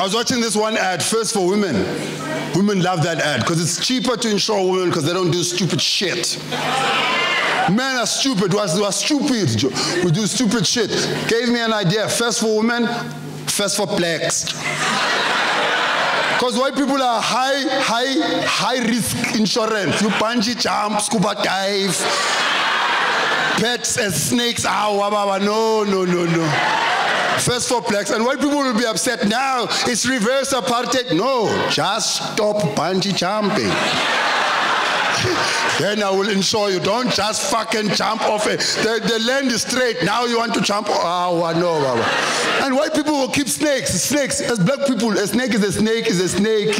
was watching this one ad, First for Women. Women love that ad because it's cheaper to insure women because they don't do stupid shit. Men are stupid. We are stupid. We do stupid shit. Gave me an idea. First for women, first for blacks. Because white people are high risk insurance. You bungee jump, scuba dive, pets as snakes. No. First for blacks. And white people will be upset now. It's reverse apartheid. No, just stop bungee jumping. Then I will insure you. Don't just fucking jump off it. The land is straight. Now you want to jump. Oh, no. And white people will keep snakes. Snakes. As black people, a snake is a snake is a snake.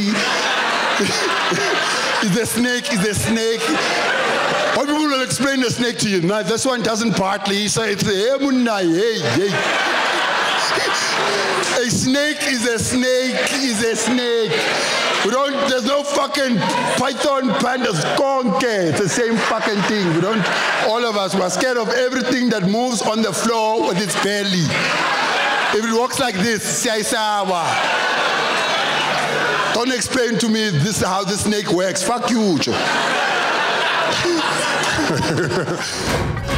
Is a snake is a snake. White people will explain the snake to you. Now, this one doesn't partly. So it's a snake is a snake is a snake. There's no fucking python, pandas, conke. It's the same fucking thing. All of us, we're scared of everything that moves on the floor with its belly. If it walks like this, don't explain to me how this snake works. Fuck you.